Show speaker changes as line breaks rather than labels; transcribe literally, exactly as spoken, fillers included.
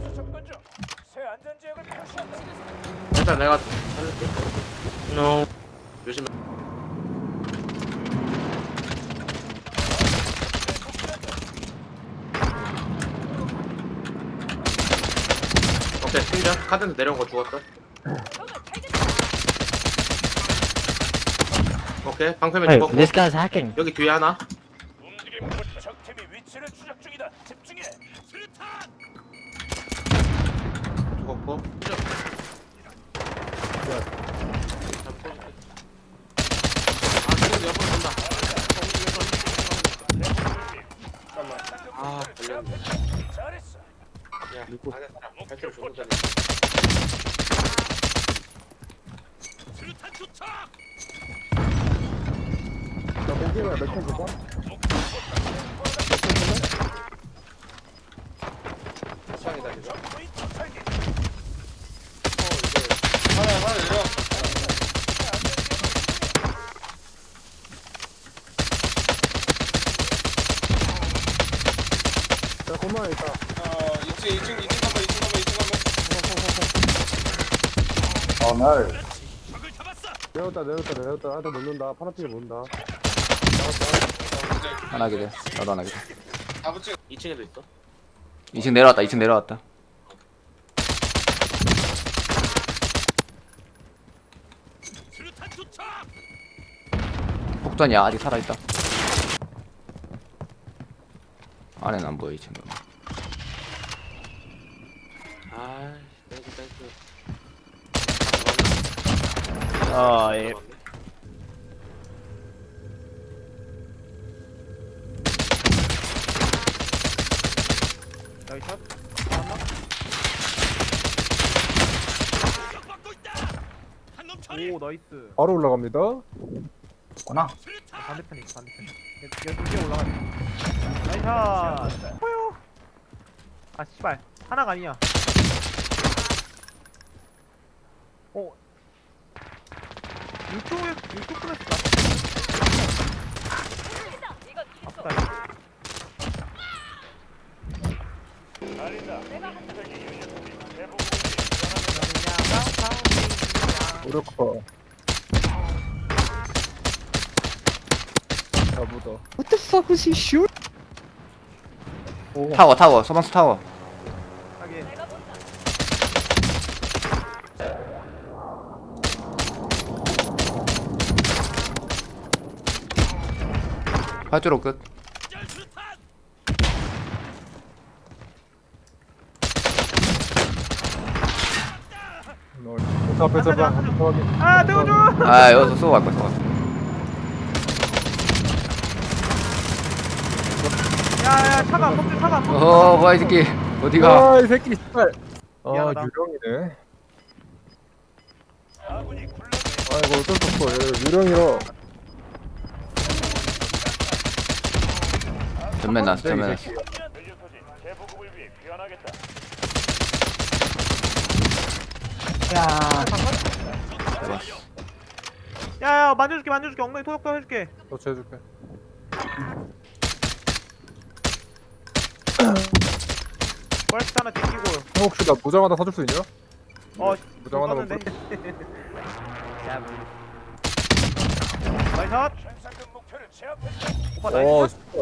일단 내가 살릴게. No. 조심해. 오케이, 팀전 카드는 내려온 거 죽었어. 오케이, 방패면
Hey,
죽었고.
this guy's hacking.
여기 뒤에 하나. 죽었고. 아, 옆으로 간다. 아, 걸렸네. 야, 안에 사람 발소리 죽는 자리.
나 목표가 몇캔 줄까?
수상이다, 지금.
하나 하나 내려.
야, 건너에 있다.
어 이층 이층 이층 한번 이층 한번 이층 한번.
아, 날. 내렸다, 내렸다, 내렸다. 하나 더 넣는다. 파란색에 놓는다.
안 하게 돼. 나도 안 하게 돼.
다 붙여.
이 층에도 있어.
이 층 내려왔다. 이 층 내려왔다. 폭탄이야. 아직 살아있다. 안에는 안 보여. 이 친구.
아, 땡큐, 땡큐.
아, 예. 여기 샷? 오, 나이스.
바로 올라갑니다.
구나.
반대편이 있어, 반대편. 여기 위에 올라가네. 나이스. 호요. 아, 씨발. 하나가 아니야. 어. 이쪽에, 이쪽 플래스 나. 아프다.
오력커. 야, 묻어.
What the fuck was he shooting?
타워 타워. 소방수 타워.
하게.
활주로 끝.
너 앞에서 봐. 한번 확인.
아, 태워줘!
아 여기서 쏘고 갈 거야. 쏘고.
야, 야, 차가 안 멈춰, 차가 안 멈춰.
어 뭐야 이 새끼. 어디가?
아, 이 새끼, 씨발. 아,
미안하다.
유령이네. 아이고, 어쩔 수 없어. 얘 유령이라.
전면 났어. 전면 났어.
야, 야, 만져줄게, 만져줄게. 엉덩이 토닥토닥 해줄게.
너 재줄게.
벌스 하나 지키고.
형, 혹시 나 무장 하나 사줄 수 있냐?
어,
무장 하나
떴는데. 나이스 샷. 오빠 나이스
어,
샷.
진짜.